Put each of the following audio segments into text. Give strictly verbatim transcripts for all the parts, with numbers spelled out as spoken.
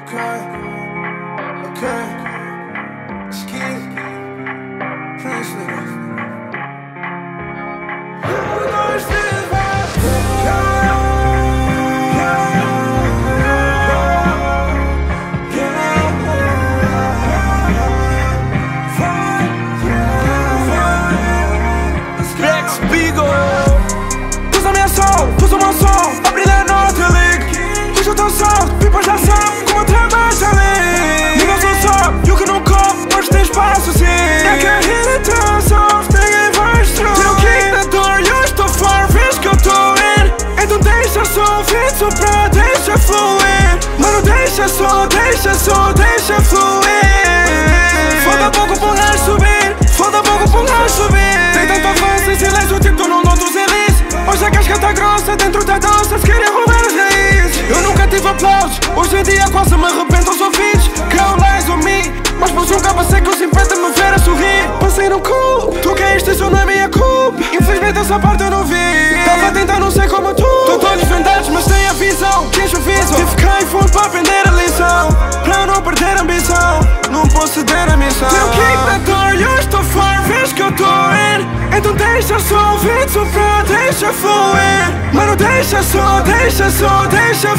Okay, okay, ski, Prince nigga. Nós filhos people já sabem como trabalhas ali. Nível sou só, e o que não come, mas tem espaço sim. É que a vida tá soft, ninguém vai destruir. Tem um kick na dor e eu estou fora, vês que eu estou in. Então deixa só o vídeo soprar, deixa fluir. Mano, deixa só, deixa só, deixa fluir. Falta pouco para um gajo subir, falta pouco para um gajo subir. Tem tanto avanço em silêncio, tipo no nome dos elites. Hoje a casca tá grossa, dentro da dança, se querem roubar as raízes. Eu nunca tive aplausos, hoje em dia quase me arrebento aos ouvidos. Crowd lies on me, mas pus um capa seco, os impede me ver a sorrir. Passei no cu, tu caíste, isso não é minha culpa. Infelizmente essa parte eu não vi. Tava a tentar, não sei como tu. Tô todos vendados, mas tem a visão, quem eu fiz? Tive que cair fundo para aprender a lição, para eu não perder a ambição. Não posso ceder a missão. Tem um kick na dor e eu estou fora, vês que eu tô in. Então deixa só o vídeo soprar, deixa fluir. Mano, deixa só, deixa só, deixa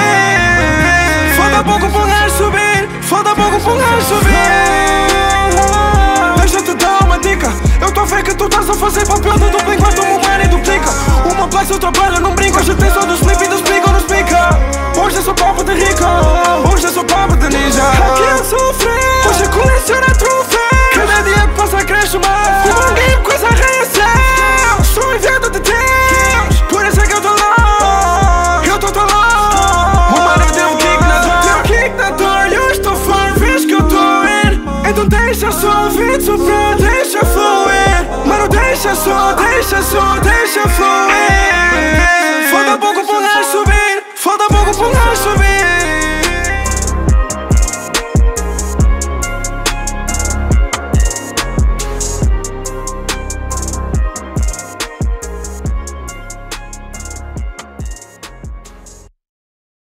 fluir. Falta pouco para um gajo subir, falta pouco para um gajo subir. Deixa-te dar uma dica, eu tô a ver que tu estás a fazer papel de dupla enquanto o money duplica. Uma placa, eu trabalho, não brinco. Hoje tem só dos flip e dos pica ou nos pica. Hoje é só papo de rico, hoje é só papo de ninja. Aqui eu sofri, hoje coleciona troféus. Cada dia que passa cresce mais. Fumo um game com essa reação. Sou enviado de Deus, por isso é que eu tô lá. Eu tô, tô lá. O mano deu um kick na dor, deu um kick na dor e eu estou fora, vês que eu tô in. Então deixa só o vídeo soprar, deixa fluir. Mano, deixa só, deixa só, deixa fluir. Falta pouco para um gajo